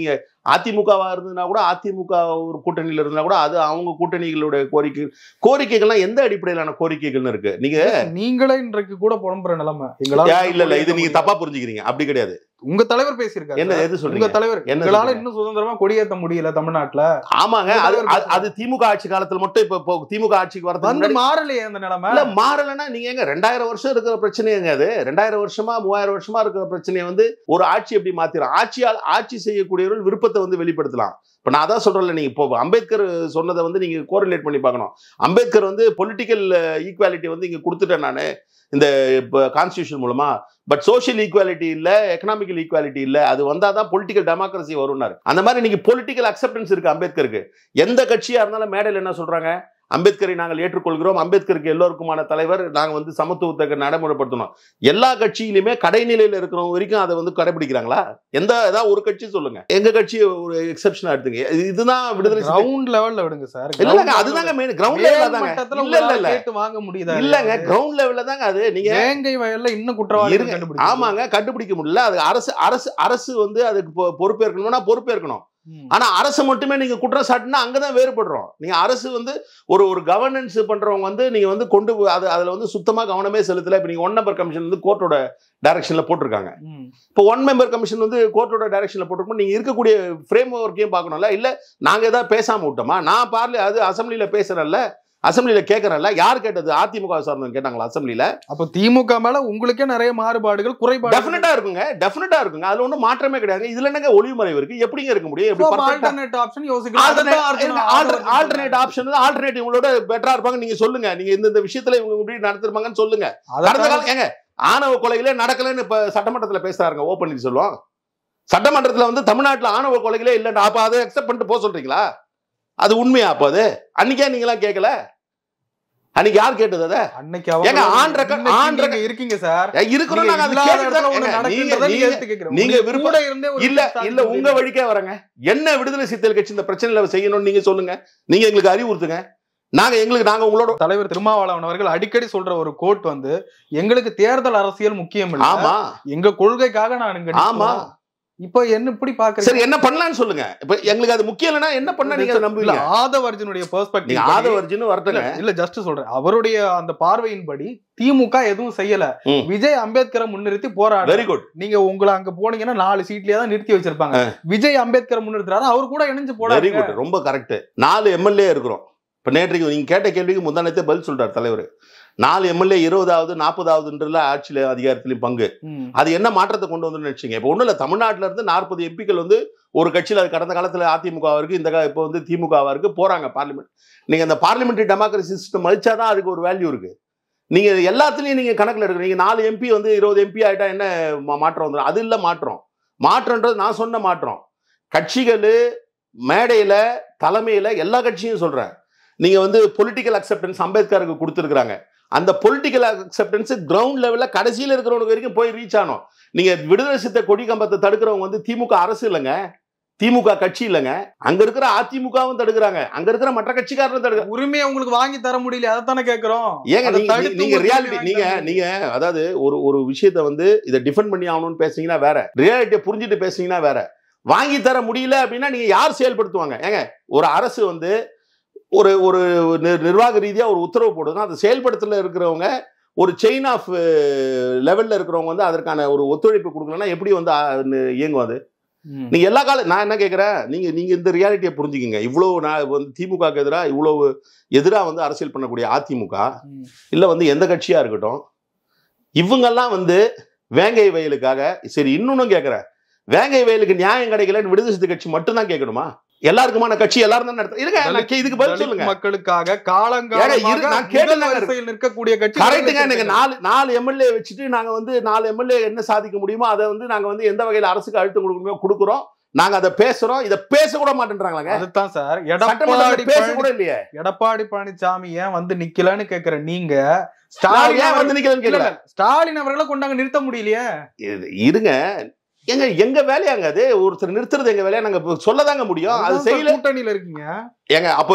அதிமுகவா இருந்ததுன்னா கூட, அதிமுக ஒரு கூட்டணியில இருந்தா கூட அது அவங்க கூட்டணிகளுடைய கோரிக்கைகள்லாம் எந்த அடிப்படையிலான கோரிக்கைகள்னு இருக்கு. நீங்களே இன்றைக்கு கூட புலம்புற நிலைமை. இல்ல இது நீங்க தப்பா புரிஞ்சுக்கிறீங்க. அப்படி கிடையாது. உங்க தலைவர் பேசியிருக்காரு. என்ன எது சொல்றீங்க? உங்க தலைவர் எங்களால இன்னும் சுதந்திரமா கொடியேற்ற முடியல தமிழ்நாட்டுல. ஆமாங்க, அது திமுக ஆட்சி காலத்துல மட்டும். இப்ப திமுக ஆட்சிக்கு வரது மாறலையே அந்த நிலைமை. இல்ல மாறலன்னா நீங்க எங்க 2000 வருஷம் இருக்கிற பிரச்சனைங்க அது. 2000 வருஷமா 3000 வருஷமா இருக்கிற பிரச்சனையை வந்து ஒரு ஆட்சி எப்படி மாத்திரும்? ஆட்சி செய்யக்கூடியவர்கள் விருப்பத்தை வந்து வெளிப்படுத்தலாம். இப்ப நான் அதான் சொல்றேன்ல, நீங்க இப்போ அம்பேத்கர் சொன்னதை வந்து நீங்க கோரிலேட் பண்ணி பார்க்கணும். அம்பேத்கர் வந்து பொலிட்டிக்கல் ஈக்குவாலிட்டி வந்து இங்க கொடுத்துட்டேன் நானு இந்த கான்ஸ்டிடியூஷன் மூலமா. பட் சோசியல் ஈக்குவாலிட்டி இல்ல, எக்கனாமிக்கல் ஈக்குவாலிட்டி இல்ல. அது வந்தாதான் பொலிட்டிக்கல் டெமோக்ரஸி வரும்னாரு. அந்த மாதிரி நீங்க பொலிட்டிக்கல் அக்செப்டன்ஸ் இருக்கு அம்பேத்கருக்கு. எந்த கட்சியா இருந்தாலும் மேடையில் என்ன சொல்றாங்க? அம்பேத்கரை நாங்கள் ஏற்றுக்கொள்கிறோம், அம்பேத்கருக்கு எல்லோருக்குமான தலைவர், நாங்க வந்து சமத்துவத்தை நடைமுறைப்படுத்தணும். எல்லா கட்சியிலுமே கடைநிலையில இருக்கிறவங்க வரைக்கும் அதை வந்து கடைபிடிக்கிறாங்களா? ஏதாவது ஒரு கட்சி சொல்லுங்க. எங்க கட்சி ஒரு எக்ஸெப்ஷனா எடுத்துங்க. இதுதான் விடுதலை. கிரவுண்ட் லெவல்ல விடுங்க சார். இல்லங்க, அதுதாங்க மெயின். கிரவுண்ட் லெவல்ல தாங்க. இல்ல கேட்டு வாங்க முடியுதா? இல்லங்க, கிரவுண்ட் லெவல்ல தாங்க. அது நீங்க வேங்கை வயல்ல இன்னும் குற்றவாளி கண்டுபிடிக்க. ஆமாங்க, கண்டுபிடிக்க முடியல. அது அரசு வந்து அதுக்கு பொறுப்பேற்கணும்னா பொறுப்பேற்கணும். ஆனா அரசு மட்டுமே நீங்க குற்றம் சாட்டினா அங்கதான் வேறுபடுறோம். நீங்க அரசு வந்து ஒரு கவர்னன்ஸ் பண்றவங்க வந்து நீங்க வந்து அதுல வந்து சுத்தமா கவனமே செலுத்தல. இப்ப நீங்க 1 நம்பர் கமிஷன் வந்து கோர்ட்டோட டைரக்ஷன்ல போட்டிருக்காங்க. இப்போ 1 மெம்பர் கமிஷன் வந்து கோர்ட்டோட டைரக்ஷன்ல போட்டிருக்கோம். நீங்க இருக்கக்கூடிய ஃப்ரேம் ஒர்க்கையும் பார்க்கணும்ல. இல்ல நாங்க ஏதாவது பேசாம விட்டோமா? நான் அசம்பிளில பேசுறேன்ல, அசம்பிளில கேட்கறேன்ல. யார் கேட்டது? அதிமுக சார்ந்தவங்க கேட்டாங்களா அசம்பிளில? அப்ப திமுக மேல உங்களுக்கே நிறைய மாறுபாடுகள், குறைபாடு டெஃபினட்டா இருக்குங்க. அதுல ஒன்றும் மாற்றமே கிடையாது. இதுல என்னங்க ஒளிமறைவு இருக்கு? எப்படிங்க இருக்க முடியும்? ஆல்டர்னேட் ஆப்ஷன் யோசிக்கலாம். ஆல்டர்னேட் ஆப்ஷன், ஆல்டர்னேட்டிவ் உங்களோட பெட்டரா இருப்பாங்க. நீங்க சொல்லுங்க, நீங்க இந்த விஷயத்துல இவங்க இப்படி நடத்திருப்பாங்கன்னு சொல்லுங்க. கடந்த காலம் ஏங்க ஆணவ கொலைகளே நடக்கலன்னு இப்ப சட்டமன்றத்துல பேசுறாருங்க. ஓ பன்னீர்செல்வம் சட்டமன்றத்துல வந்து தமிழ்நாட்டுல ஆணவ கொலைகளே இல்லைன்னு அப்ப அதை அக்செப்ட் பண்ணிட்டு போக சொல்றீங்களா? அது உண்மையா? அப்ப அது அன்னைக்கே நீங்களா கேட்கல? அன்னைக்கு யார் கேட்டது? அத அன்னைக்கு இருக்கீங்க சார். இருக்கிறோம் நாங்க. நீங்க விருப்பம் இல்ல உங்க வழிக்கே வரங்க. என்ன விடுதலை சிறுத்தைகள் கட்சி இந்த பிரச்சனையில செய்யணும்னு நீங்க சொல்லுங்க. நீங்க எங்களுக்கு அறிவுறுத்துங்க. நாங்க உங்களோட தலைவர் திருமாவளவன் அவர்கள் அடிக்கடி சொல்ற ஒரு கோட் வந்து, எங்களுக்கு தேர்தல் அரசியல் முக்கியம் இல்ல, ஆமா எங்க கொள்கைக்காக நான். ஆமா, இப்ப என்ன இப்படி பாக்குறீங்க? சரி, என்ன பண்ணலாம்னு சொல்லுங்க. இப்ப எங்களுக்கு அது முக்கியம் இல்லைன்னா என்ன பண்ண நீங்க நம்புவீங்க? ஆதவர்ஜனுடைய பெர்ஸ்பெக்டிவ், ஆதவர்ஜன் வரட்டங்க. இல்ல ஜஸ்ட் சொல்றேன், அவருடைய அந்த பார்வையின்படி திமுக எதுவும் செய்யல, விஜய் அம்பேத்கரை முன்னிறுத்தி போராடு. Very good. நீங்க உங்களை அங்க போனீங்கன்னா 4 சீட்லயே தான் நிறுத்தி வச்சிருப்பாங்க. விஜய் அம்பேத்கரை முன்னிறுத்துறாரு, அவர் கூட இணைஞ்சு போறாரு. வெரி குட், ரொம்ப கரெக்ட். 4 எம்எல்ஏ இருக்கிறோம். இப்ப நேற்றைக்கு நீங்க கேட்ட கேள்விக்கு முந்தானத்தே பதில் சொல்றாரு தலைவர். 4 எம்எல்ஏ 20வது 40வதுன்றதுல ஆட்சியில அதிகாரத்திலையும் பங்கு. அது என்ன மாற்றத்தை கொண்டு வந்து நினைச்சீங்க? இப்ப ஒண்ணு இல்ல, தமிழ்நாட்டுல இருந்து 40 எம்பிக்கள் வந்து ஒரு கட்சியில, அது கடந்த காலத்துல அதிமுக இருக்கு, இப்ப வந்து திமுக இருக்கு, போறாங்க பார்லிமெண்ட். நீங்க அந்த பார்லிமெண்டரி டெமோக்ரஸி சிஸ்டம் மதிச்சாதான் அதுக்கு ஒரு வேல்யூ இருக்கு. நீங்க எல்லாத்துலயும் நீங்க கணக்குல எடுக்க. நீங்க 4 எம்பி வந்து 20 எம்பி ஆயிட்டா என்ன மாற்றம் வந்துடும்? அது இல்ல மாற்றம்ன்றது நான் சொன்ன மாற்றம். கட்சிகள் மேடையில, தலைமையில, எல்லா கட்சியும் சொல்றேன். நீங்க வந்து பொலிட்டிக்கல் அக்செப்டன்ஸ் அம்பேத்கருக்கு கொடுத்துருக்காங்க. அந்த பொலிட்டிக்கல் அக்செப்டன்ஸ் கிரவுண்ட் லெவல்ல கடைசியில் இருக்கிறவங்க வரைக்கும் போய் ரீச் ஆனோம். நீங்க விடுதலை சிறுத்தை கொடி கம்பத்தை தடுக்கிறவங்க வந்து திமுக அரசு இல்லைங்க, திமுக கட்சி இல்லைங்க. அங்க இருக்கிற அதிமுகவும் தடுக்கிறாங்க, அங்க இருக்கிற மற்ற கட்சிக்காரரும் தடுக்கிறாங்க. உரிமையை உங்களுக்கு வாங்கி தர முடியல, அதைத்தானே கேட்கிறோம். ஏங்க நீங்க ரியாலிட்டி, நீங்க அதாவது ஒரு விஷயத்தை வந்து இதை டிஃபெண்ட் பண்ணி ஆகணும்னு பேசுனீங்கன்னா வேற, ரியாலிட்டியை புரிஞ்சுட்டு பேசுனீங்கன்னா வேற. வாங்கி தர முடியல அப்படின்னா நீங்க யார் செயல்படுத்துவாங்க? ஏங்க ஒரு அரசு வந்து ஒரு நிர்வாக ரீதியா ஒரு உத்தரவு போடுதுன்னா அதை செயல்படுத்தல இருக்கிறவங்க, ஒரு செயின் ஆஃப் லெவல்ல இருக்கிறவங்க வந்து அதற்கான ஒரு ஒத்துழைப்பு கொடுக்கலன்னா எப்படி வந்து இயங்கும் அது? நீங்க எல்லா காலம் நான் என்ன கேட்கிறேன், நீங்க இந்த ரியாலிட்டியை புரிஞ்சுக்கங்க. இவ்வளவு நான் வந்து திமுகக்கு எதிராக இவ்வளவு எதிராக வந்து அரசியல் பண்ணக்கூடிய அதிமுக இல்ல வந்து எந்த கட்சியா இருக்கட்டும், இவங்கெல்லாம் வந்து வேங்கை வயலுக்காக, சரி இன்னொன்னும் கேட்கிறேன், வேங்கை வயலுக்கு நியாயம் கிடைக்கலன்னு விடுதலை சிறுத்தை கட்சி மட்டும் தான் கேட்கணுமா? எல்லாருக்குமான கட்சி எல்லாரும் தான் நடத்த. இதுக்கு பதில் சொல்லுங்க. மக்களுக்காக நிற்கக்கூடிய கட்சி கரெக்ட்டுங்க. நீங்க 4 எம்எல்ஏ வச்சுட்டு நாங்க வந்து 4 எம்எல்ஏ என்ன சாதிக்க முடியுமோ அதை வந்து நாங்க வந்து எந்த வகையில அரசுக்கு அழுத்தம் கொடுக்கணுமோ கொடுக்குறோம். நாங்க அதை பேசுறோம். இதை பேச கூட மாட்டேன்றாங்க. அதுதான் சார், பேச கூட இல்லையே. எடப்பாடி பழனிசாமி ஏன் வந்து நிக்கலன்னு கேக்குற நீங்க, ஸ்டாலின் ஏன் வந்து நிக்கலன்னு கேக்குற, ஸ்டாலின் அவர்களை கொண்டாங்க நிறுத்த முடியலையே. இருங்க, எங்க வேலையாங்க அது? ஒருத்தர் நிறுத்துறது எங்க வேலையா? நாங்க சொல்லதாங்க முடியும். அது செய்யல. கூட்டணியில இருக்கீங்க. ஏங்க அப்ப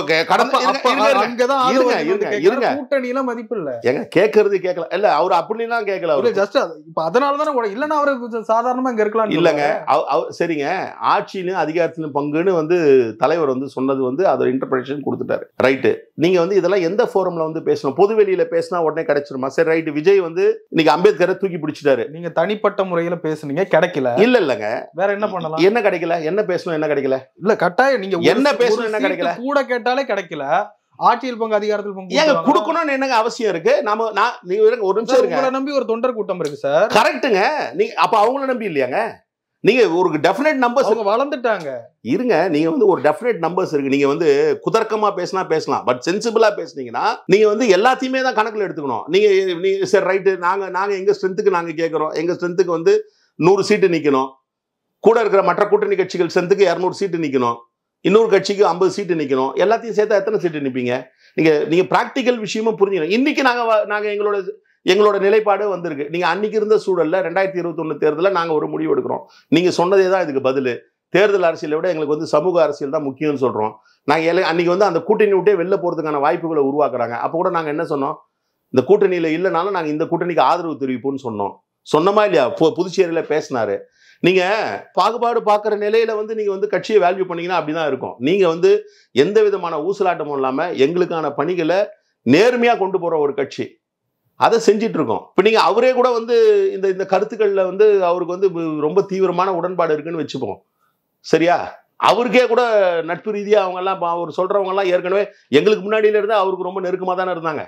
கூட்டணியில மதிப்பு இல்ல. ஏங்க கேட்கறது கேட்கல இல்ல, அவர் அப்படிலாம் கேட்கல. அவரு ஜஸ்ட் இப்ப அதனாலதானே இல்லன்னா அவரு சாதாரணமா இங்க இருக்கலாம் இல்லங்க. சரிங்க, ஆட்சியிலும் அதிகாரத்திலும் பங்குன்னு வந்து தலைவர் வந்து சொன்னது வந்து அதோட இன்டர்பிரேஷன் கொடுத்துட்டாரு. ரைட்டு. நீங்க வந்து இதெல்லாம் எந்த ஃபோரம்ல வந்து பேசணும்? பொதுவெளியில பேசினா உடனே கிடைச்சிருமா? சரி ரைட்டு, விஜய் வந்து இன்னைக்கு அம்பேத்கரை தூக்கி பிடிச்சிட்டாரு. நீங்க தனிப்பட்ட முறையில பேசுனீங்க, கிடைக்கல. இல்லங்க, வேற என்ன பண்ணலாம்? என்ன கிடைக்கல? என்ன பேசணும்? என்ன கிடைக்கல? இல்ல கட்டாயம் நீங்க என்ன பேசணும்? என்ன கிடைக்கல? கூட கேட்டாலே கிடைக்கல. ஆட்சியில் பங்கு, அதிகாரத்தில் பங்கு ஏங்க கொடுக்கணும்னு என்னங்க அவசியம் இருக்கு? நீங்க ஒரு நிமிஷம் இருங்க. உங்களை நம்பி ஒரு தொண்டர் கூட்டம் இருக்கு சார். கரெக்ட்டுங்க. நீங்க அப்ப அவங்கள நம்பி இல்லையாங்க? நீங்க ஒரு டெஃபினட் நம்பர்ஸ் அவங்க வளர்ந்துட்டாங்க. இருங்க, நீங்க வந்து ஒரு டெஃபினட் நம்பர்ஸ் இருக்கு. நீங்க வந்து குதர்க்கமா பேசலாம், பட் சென்சிபிளா பேசுனீங்கன்னா நீங்க வந்து எல்லாத்தையுமே தான் கணக்குல எடுத்துக்கணும். நீங்க சரி ரைட்டு, நாங்க எங்க ஸ்ட்ரென்த்துக்கு நாங்க கேட்கறோம், எங்க ஸ்ட்ரென்த்துக்கு வந்து 100 சீட்டு நிக்கணும், கூட இருக்கிற மற்ற கூட்டணி கட்சிகள் ஸ்ட்ரென்த்துக்கு 200 சீட்டு நிக்கணும், இன்னொரு கட்சிக்கு 50 சீட்டு நிக்கணும், எல்லாத்தையும் சேர்த்தா எத்தனை சீட்டு நிப்பீங்க? நீங்க பிராக்டிக்கல் விஷயமும் புரிஞ்சுக்கணும். இன்னைக்கு நாங்க எங்களோட நிலைப்பாடு வந்திருக்கு. நீங்க அன்னைக்கு இருந்த சூழல்ல 2021 தேர்தலில் நாங்க ஒரு முடிவு எடுக்கிறோம். நீங்க சொன்னதே தான் இதுக்கு பதில். தேர்தல் அரசியலை விட எங்களுக்கு வந்து சமூக அரசியல் தான் முக்கியம்னு சொல்றோம். நாங்க அன்னைக்கு வந்து அந்த கூட்டணி விட்டே வெளில போறதுக்கான வாய்ப்புகளை உருவாக்குறாங்க. அப்போ கூட நாங்க என்ன சொன்னோம்? இந்த கூட்டணியில இல்லைனாலும் நாங்க இந்த கூட்டணிக்கு ஆதரவு தெரிவிப்போம்னு சொன்னோமா இல்லையா? புதுச்சேரியில பேசினாரு. நீங்க பாகுபாடு பார்க்குற நிலையில வந்து நீங்க வந்து கட்சியை வேல்யூ பண்ணீங்கன்னா அப்படிதான் இருக்கும். நீங்க வந்து எந்த விதமான ஊசலாட்டமும் இல்லாம எங்களுக்கான பணிகளை நேர்மையா கொண்டு போற ஒரு கட்சி, அதை செஞ்சிட்டு இருக்கோம். இப்ப நீங்க அவரே கூட வந்து இந்த கருத்துக்கள்ல வந்து அவருக்கு வந்து ரொம்ப தீவிரமான உடன்பாடு இருக்குன்னு வச்சுப்போம், சரியா? அவருக்கே கூட நட்பு ரீதியா அவங்க எல்லாம் அவர் சொல்றவங்க எல்லாம் ஏற்கனவே எங்களுக்கு முன்னாடியில இருந்து அவருக்கு ரொம்ப நெருக்கமா தானே இருந்தாங்க.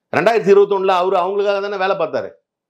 2021 அவரு அவங்களுக்காக தானே வேலை பார்த்தாரு.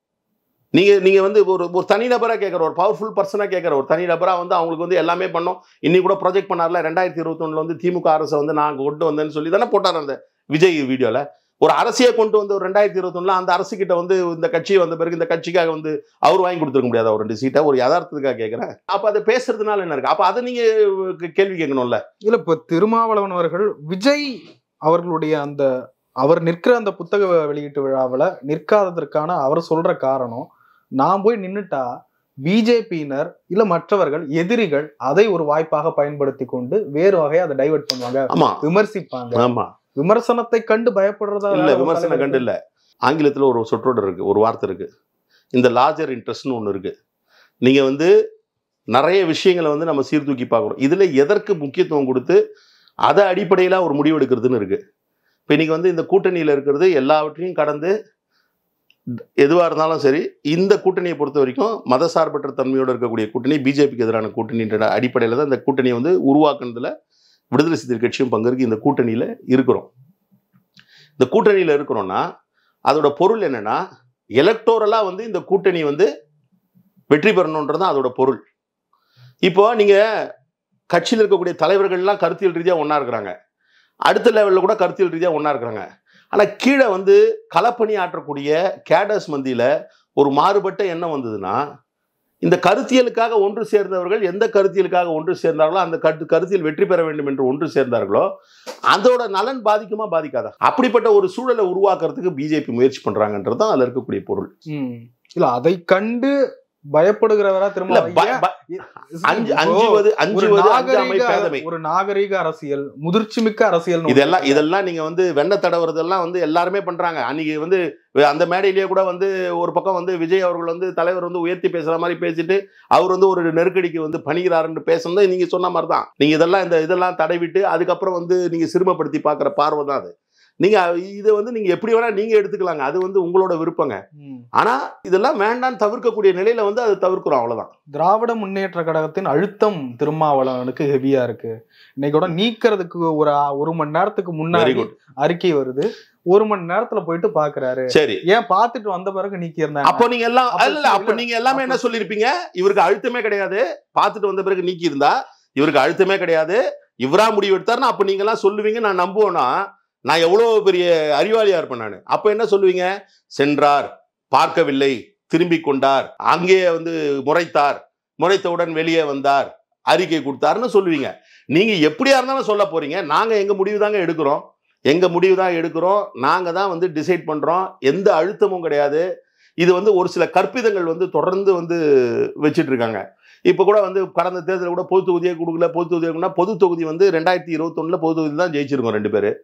நீங்க வந்து ஒரு தனிநபரா கேட்கிற, ஒரு பவர்ஃபுல் பர்சனா கேட்கிற ஒரு தனிநபரா வந்து அவங்களுக்கு வந்து எல்லாமே பண்ணோம். இன்னைக்கு கூட ப்ராஜெக்ட் பண்ணார்ல, 2021 வந்து திமுக அரசை வந்து நான் கொண்டு வந்தேன்னு சொல்லி தானே போட்டார் அந்த விஜய் வீடியோல. ஒரு அரசியை கொண்டு வந்து ஒரு 2021 அந்த அரசு கிட்ட வந்து இந்த கட்சி வந்த பிறகு இந்த கட்சிக்காக வந்து அவர் வாங்கி கொடுத்துருக்க முடியாது ஒரு 2 சீட்டை. ஒரு யதார்த்தத்துக்காக கேட்கிறேன். அப்ப அதை பேசுறதுனால என்ன இருக்கு? அப்ப அதை நீங்க கேள்வி கேட்கணும்ல. இல்ல, இப்ப திருமாவளவன் அவர்கள் விஜய் அவர்களுடைய அவர் நிற்கிற அந்த புத்தக வெளியீட்டு விழாவில் நிற்காததற்கான அவர் சொல்ற காரணம், நான் போய் நின்னுட்டா பிஜேபியினர் இல்ல மற்றவர்கள் எதிரிகள் அதை ஒரு வாய்ப்பாக பயன்படுத்தி கொண்டு வேறு வகையை அதை டைவர்ட் பண்ணுவாங்க, விமர்சிப்பாங்க. விமர்சனத்தை கண்டு பயப்படுறதா இல்ல, விமர்சனம் கண்டு இல்ல. ஆங்கிலத்துல ஒரு சொற்றொடர் இருக்கு, ஒரு வார்த்தை இருக்கு, இந்த லார்ஜர் இன்ட்ரெஸ்ட்னு ஒண்ணு இருக்கு. நீங்க வந்து நிறைய விஷயங்களை வந்து நம்ம சீர்தூக்கி பார்க்குறோம். இதுல எதற்கு முக்கியத்துவம் கொடுத்து அதை அடிப்படையில ஒரு முடிவு எடுக்கிறதுன்னு இருக்கு. இப்போ இன்னைக்கு வந்து இந்த கூட்டணியில் இருக்கிறது எல்லாவற்றையும் கடந்து எதுவாக இருந்தாலும் சரி, இந்த கூட்டணியை பொறுத்த வரைக்கும் மதசார்பற்ற தன்மையோடு இருக்கக்கூடிய கூட்டணி, பிஜேபிக்கு எதிரான கூட்டணின்ற அடிப்படையில் தான் இந்த கூட்டணியை வந்து உருவாக்குனதுல விடுதலை சிறுத்தைகள் கட்சியும் பங்கு இருக்கு. இந்த கூட்டணியில் இருக்கிறோம். இந்த கூட்டணியில் இருக்கிறோம்னா அதோட பொருள் என்னன்னா, எலக்டோரலாக வந்து இந்த கூட்டணி வந்து வெற்றி பெறணுன்றதான் அதோட பொருள். இப்போ நீங்க கட்சியில் இருக்கக்கூடிய தலைவர்கள்லாம் கருத்தியல் ரீதியாக ஒன்றா இருக்கிறாங்க, அடுத்த லெவலில் கூட கருத்தியல் ரீதியாக ஒன்றா இருக்கிறாங்க. ஆனால் கீழே வந்து களப்பணி ஆற்றக்கூடிய கேடர்ஸ் மத்தியில் ஒரு மாறுபட்ட எண்ணம் வந்ததுன்னா, இந்த கருத்தியலுக்காக ஒன்று சேர்ந்தவர்கள் எந்த கருத்தியலுக்காக ஒன்று சேர்ந்தார்களோ, அந்த கருத்தியல் வெற்றி பெற வேண்டும் என்று ஒன்று சேர்ந்தார்களோ, அதோட நலன் பாதிக்குமா பாதிக்காதா? அப்படிப்பட்ட ஒரு சூழலை உருவாக்குறதுக்கு பிஜேபி முயற்சி பண்றாங்கன்றது தான் அதில் இருக்கக்கூடிய பொருள். இல்ல, அதை கண்டு பயப்படுகிறவரா திரும்ப ஒரு நாகரீக அரசியல், முதிர்ச்சி மிக்க அரசியல், இதெல்லாம் நீங்க வந்து வெண்ண தடவுறதெல்லாம் வந்து எல்லாருமே பண்றாங்க. அன்னைக்கு வந்து அந்த மேடையிலேயே கூட வந்து ஒரு பக்கம் வந்து விஜய் அவர்கள் வந்து தலைவர் வந்து உயர்த்தி பேசுற மாதிரி பேசிட்டு அவர் வந்து ஒரு நெருக்கடிக்கு வந்து பணிகிறாருன்னு பேசுறது நீங்க சொன்ன மாதிரி தான். நீங்க இதெல்லாம் தடைவிட்டு அதுக்கப்புறம் வந்து நீங்க சிறுமப்படுத்தி பாக்குற பார்வை தான் அது. நீங்க இதை வந்து நீங்க எப்படி வேணா நீங்க எடுத்துக்கலாங்க, அது வந்து உங்களோட விருப்பங்க. ஆனா இதெல்லாம் வேண்டாம் தவிர்க்கக்கூடிய நிலையில வந்து அதை தவிர்க்கிறோம், அவ்வளவுதான். திராவிட முன்னேற்ற கழகத்தின் அழுத்தம் திருமாவளவனுக்கு ஹெவியா இருக்கு. இன்னைக்கு கூட நீக்கிறதுக்கு ஒரு மணி நேரத்துக்கு முன்னாடி அறிக்கை வருது, 1 மணி நேரத்துல போயிட்டு பாக்குறாரு. சரி, ஏன் பார்த்துட்டு வந்த பிறகு நீக்கி இருந்தாங்க? அப்போ நீங்க எல்லாம் அப்ப நீங்க எல்லாமே என்ன சொல்லிருப்பீங்க? இவருக்கு அழுத்தமே கிடையாது, பார்த்துட்டு வந்த பிறகு நீக்கி இருந்தா இவருக்கு அழுத்தமே கிடையாது, இவரா முடிவு எடுத்தாருன்னா அப்ப நீங்க எல்லாம் சொல்லுவீங்க. நான் நம்புவேன்னா நான் எவ்வளவு பெரிய அறிவாளியா இருப்பேன் நான். அப்ப என்ன சொல்லுவீங்க? சென்றார், பார்க்கவில்லை, திரும்பி கொண்டார், அங்கே வந்து முறைத்தவுடன் வெளியே வந்தார், அறிக்கை கொடுத்தாருன்னு சொல்லுவீங்க. நீங்க எப்படியா இருந்தாலும் சொல்ல போறீங்க. நாங்க எங்க முடிவு தாங்க எடுக்கிறோம், நாங்க தான் வந்து டிசைட் பண்றோம். எந்த அழுத்தமும் கிடையாது. இது வந்து ஒரு சில கற்பிதங்கள் வந்து தொடர்ந்து வந்து வச்சிட்டு இருக்காங்க. இப்போ கூட வந்து கடந்த தேர்தலில் கூட பொது தொகுதியே கொடுக்கல, பொது தொகுதியா பொது தொகுதி வந்து 2021 பொது தொகுதி தான் ஜெயிச்சிருக்கோம் 2 பேர்.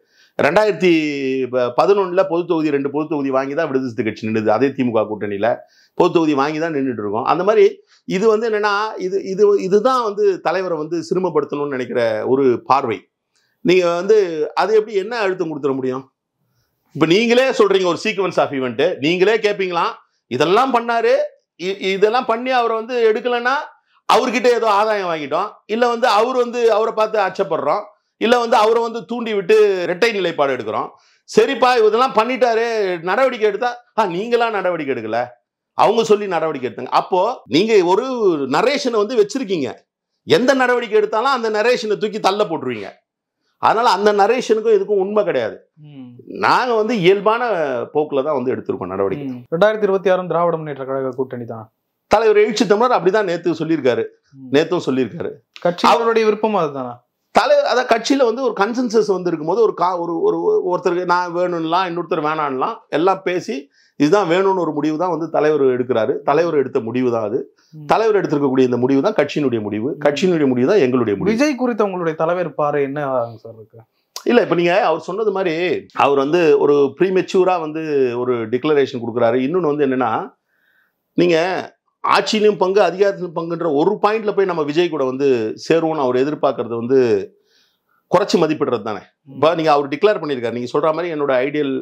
2011 பொது தொகுதி 2 பொது தொகுதி வாங்கி தான் விடுதலை சிறுத்தை கட்சி நின்றுது. அதே திமுக கூட்டணியில பொது தொகுதி வாங்கி தான் நின்றுட்டு இருக்கோம். அந்த மாதிரி இது வந்து என்னன்னா இதுதான் வந்து தலைவரை வந்து சிறுமப்படுத்தணும்னு நினைக்கிற ஒரு பார்வை. நீங்க வந்து அது எப்படி என்ன அழுத்தம் கொடுத்துட முடியும்? இப்ப நீங்களே சொல்றீங்க ஒரு சீக்வன்ஸ் ஆஃப் ஈவெண்ட், நீங்களே கேட்பீங்களாம் இதெல்லாம் பண்ணாரு, இதெல்லாம் பண்ணி அவரை வந்து எடுக்கலன்னா அவர்கிட்ட ஏதோ ஆதாயம் வாங்கிட்டோம், இல்ல வந்து அவர் வந்து அவரை பார்த்து அச்சப்படுறோம், இல்ல வந்து அவரை வந்து தூண்டி விட்டு இரட்டை நிலைப்பாடு எடுக்கிறோம். சரிப்பா இதெல்லாம் பண்ணிட்டாரு, நடவடிக்கை எடுத்தா நீங்களா நடவடிக்கை எடுக்கல, அவங்க சொல்லி நடவடிக்கை எடுத்தாங்க. அப்போ நீங்க ஒரு நரேஷனை வந்து வச்சிருக்கீங்க, எந்த நடவடிக்கை எடுத்தாலும் அந்த நரேஷனை தூக்கி தள்ள போட்டுருவீங்க. அதனால அந்த நரேஷனுக்கும் இதுக்கும் உண்மை கிடையாது. நாங்க வந்து இயல்பான போக்குல தான் வந்து எடுத்திருக்கோம் நடவடிக்கை. 2026 திராவிட முன்னேற்ற கழக கூட்டணி தான் தலைவர் எழுச்சி தமிழர் அப்படிதான் நேத்து சொல்லியிருக்காரு, நேத்தும் சொல்லியிருக்காரு. கட்சி அவருடைய விருப்பம் அதுதானா? அதான் கட்சியில வந்து ஒரு கன்சென்சஸ் வந்து இருக்கும்போது ஒருத்தருக்கு நான் வேணும்லாம் இன்னொருத்தர் வேணான்லாம் எல்லாம் பேசி இதுதான் வேணும்னு ஒரு முடிவு தான் வந்து தலைவர் எடுக்கிறாரு. தலைவர் எடுத்த முடிவு தான் அது. தலைவர் எடுத்திருக்கக்கூடிய இந்த முடிவு தான் கட்சியினுடைய முடிவு. கட்சியினுடைய முடிவு தான் எங்களுடைய முடிவு. விஜய் குறித்த உங்களுடைய தலைவர் பாரு என்ன சார் இருக்கு? இல்ல இப்ப நீங்க அவர் சொன்னது மாதிரி அவர் வந்து ஒரு ப்ரீமெச்சூரா வந்து ஒரு டிக்ளரேஷன் கொடுக்குறாரு. இன்னொன்னு வந்து என்னன்னா, நீங்க ஆட்சியிலும் பங்கு அதிகாரத்திலும் பங்குன்ற ஒரு பாயிண்ட்ல போய் நம்ம விஜய் கூட வந்து சேருவோம்னு அவர் எதிர்பார்க்கறது வந்து குறைச்சி மதிப்பிடுறது தானே. இப்போ நீங்க அவர் டிக்ளேர் பண்ணியிருக்காரு, நீங்க சொல்ற மாதிரி என்னோட ஐடியல்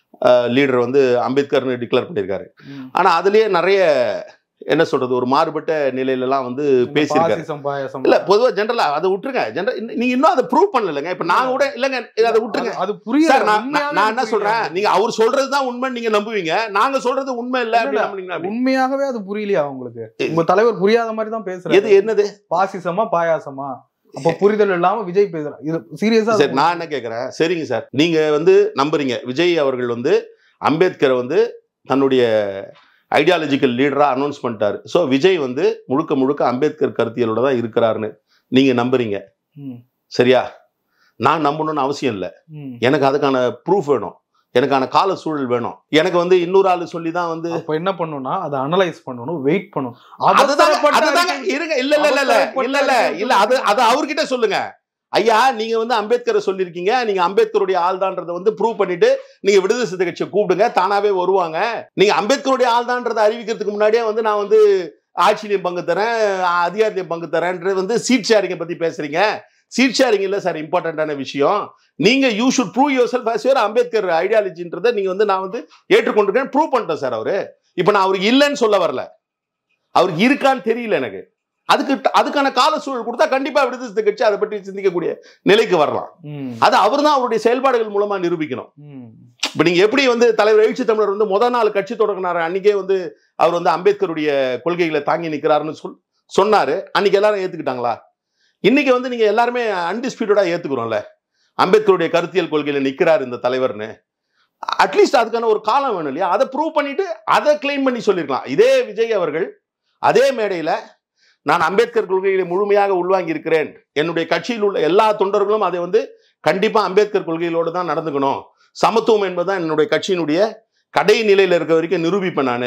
லீடர் வந்து அம்பேத்கர்னு டிக்ளேர் பண்ணியிருக்காரு. ஆனா அதுலயே நிறைய என்ன சொல்றது ஒரு மாறுபட்ட நிலையில எல்லாம் வந்து பேசியிருக்காரு. இல்ல பொதுவா ஜெனரலா அதை விட்டுருங்க, நீங்க இன்னும் அதை ப்ரூவ் பண்ணலங்க. இப்ப நாங்க கூட இல்லங்க அதை விட்டுருங்க. அது புரியுது. நான் என்ன சொல்றேன், நீங்க அவர் சொல்றதுதான் உண்மை நீங்க நம்புவீங்க, நாங்க சொல்றது உண்மை இல்ல அப்படின்னு. உண்மையாகவே அது புரியலையா உங்களுக்கு? உங்க தலைவர் புரியாத மாதிரி தான் பேசுறாரு. எது என்னது பாசிசமா பாயாசமா? அப்ப புரிதல் இல்லாம விஜய் பேசுறாரு. இது சீரியஸா சார் நான் என்ன கேக்குறேன், சரிங்க சார் நீங்க வந்து நம்புறீங்க விஜய் அவர்கள் வந்து அம்பேத்கரை வந்து தன்னுடைய ஐடியாலஜிக்கல் லீடரா அனௌன்ஸ் பண்ணிட்டாரு. ஸோ விஜய் வந்து முழுக்க முழுக்க அம்பேத்கர் கருத்தியலோட தான் இருக்கிறாருன்னு நீங்க நம்புறீங்க, சரியா? நான் நம்பணும்னு அவசியம் இல்லை. எனக்கு அதுக்கான ப்ரூஃப் வேணும், எனக்கான கால சூழல் வேணும். எனக்கு வந்து இன்னொரு ஆளு சொல்லி தான் வந்து என்ன பண்ணணும்னா அதை அனலைஸ் பண்ணணும், வெயிட் பண்ணணும். இருங்க இல்ல இல்ல இல்ல இல்ல இல்ல இல்ல அது அவர்கிட்ட சொல்லுங்க. ஐயா நீங்க வந்து அம்பேத்கரை சொல்லியிருக்கீங்க, நீங்க அம்பேத்கருடைய ஆள்தான்றதை வந்து ப்ரூவ் பண்ணிட்டு நீங்க விடுதலை சிறுத்தை கட்சியை கூப்பிடுங்க, தானாவே வருவாங்க. நீங்க அம்பேத்கருடைய ஆள்தான்றதை அறிவிக்கிறதுக்கு முன்னாடியே வந்து நான் வந்து ஆட்சியிலையும் பங்கு தரேன் அதிகாரத்தையும் பங்கு தரேன்றது வந்து சீட் ஷேரிங்கை பத்தி பேசுறீங்க. சீட் ஷேரிங் இல்ல சார் இம்பார்ட்டன்டான விஷயம். நீங்க you should prove yourself as your Ambedkar ஐடியாலஜின்றதை நீங்க வந்து நான் வந்து ஏற்றுக்கொண்டிருக்கேன், ப்ரூவ் பண்ணிட்டேன் சார். அவரு இப்ப நான் அவருக்கு இல்லைன்னு சொல்ல வரல, அவருக்கு இருக்கான்னு தெரியல எனக்கு. அதுக்கான கால சூழல் கொடுத்தா கண்டிப்பா விடுதலை சிறுத்தை கட்சி அதை பற்றி சிந்திக்கக்கூடிய நிலைக்கு வரலாம். அது அவர் தான் அவருடைய செயல்பாடுகள் மூலமா நிரூபிக்கணும். இப்ப நீங்க எப்படி வந்து தலைவர் எழுச்சி தமிழர் வந்து முதல் நாள் கட்சி தொடங்கினாரு, அன்னைக்கே வந்து அவர் வந்து அம்பேத்கருடைய கொள்கைகளை தாங்கி நிற்கிறாருன்னு சொன்னாரு. அன்னைக்கு எல்லாரும் ஏத்துக்கிட்டாங்களா? இன்னைக்கு வந்து நீங்க எல்லாருமே அன்டிஸ்பியூட்டடா ஏத்துக்கிறோம்ல அம்பேத்கருடைய கருத்தியல் கொள்கையில நிக்கிறாரு இந்த தலைவர்னு. அட்லீஸ்ட் அதுக்கான ஒரு காலம் வேணும் இல்லையா? அதை ப்ரூவ் பண்ணிட்டு அதை கிளைம் பண்ணி சொல்லிருக்கலாம். இதே விஜய் அவர்கள் அதே மேடையில நான் அம்பேத்கர் கொள்கைகளை முழுமையாக உள்வாங்கி இருக்கிறேன், என்னுடைய கட்சியில் உள்ள எல்லா தொண்டர்களும் அதை வந்து கண்டிப்பா அம்பேத்கர் கொள்கைகளோடு தான் நடந்துக்கணும், சமத்துவம் என்பதுதான் என்னுடைய கட்சியினுடைய கடை நிலையில இருக்க வரைக்கும் நிரூபிப்பேன் நானு,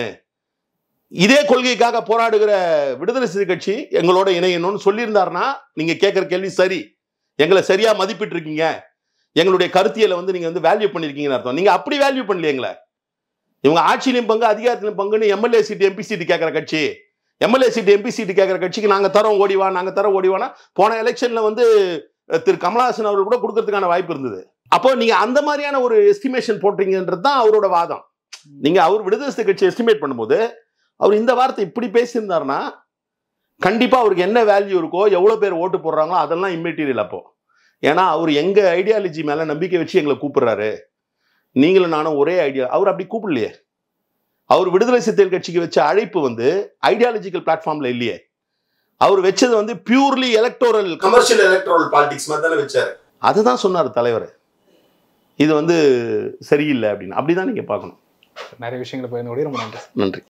இதே கொள்கைக்காக போராடுகிற விடுதலை சிறுத்தை கட்சி எங்களோட இணையணும்னு சொல்லியிருந்தாருன்னா நீங்க கேட்கிற கேள்வி சரி, எங்களை சரியா மதிப்பிட்டு இருக்கீங்க, எங்களுடைய கருத்தியலை வந்து நீங்க வந்து வேல்யூ பண்ணிருக்கீங்கன்னு அர்த்தம். நீங்க அப்படி வேல்யூ பண்ணல எங்களை. இவங்க ஆட்சியிலும் பங்கு அதிகாரத்திலும் பங்குன்னு எம்எல்ஏ சீட்டு எம்பி சீட்டு கேட்கிற கட்சி, எம்எல்ஏ சீட்டு எம்பி சீட்டு கேட்கிற கட்சிக்கு நாங்க தரோம் ஓடிவா நாங்க தரோம் ஓடிவானா போன எலெக்ஷன்ல வந்து திரு கமலஹாசன் அவர்கள் கூட கொடுக்கறதுக்கான வாய்ப்பு இருந்தது. அப்போ நீங்க அந்த மாதிரியான ஒரு எஸ்டிமேஷன் போட்டீங்கன்றது தான் அவரோட வாதம். நீங்க அவர் விடுதலை சிறுத்தை கட்சி எஸ்டிமேட் பண்ணும்போது அவர் இந்த வார்த்தை இப்படி பேசியிருந்தாருன்னா கண்டிப்பா அவருக்கு என்ன வேல்யூ இருக்கோ எவ்வளவு பேர் ஓட்டு போடுறாங்களோ அதெல்லாம் இம்மெட்டீரியல். அப்போ ஏன்னா அவர் எங்க ஐடியாலஜி மேல நம்பிக்கை வச்சு எங்களை கூப்பிடுறாரு, நீங்களும் நானும் ஒரே ஐடியா. அவர் அப்படி கூப்பிடலையே. அவர் விடுதலை சிறுத்தைகள் கட்சிக்கு வச்ச அழைப்பு வந்து ஐடியாலஜிக்கல் பிளாட்ஃபார்ம்ல இல்லையே. அவர் வச்சது வந்து purely electoral commercial electoral politics மாதிரி தானே வச்சாரு. அதுதான் சொன்னார் தலைவர். இது வந்து சரியில்லை அப்படின்னு அப்படிதான் நீங்க பார்க்கணும். நிறைய விஷயங்களை பகிர்ந்து ரொம்ப நன்றி. நன்றி.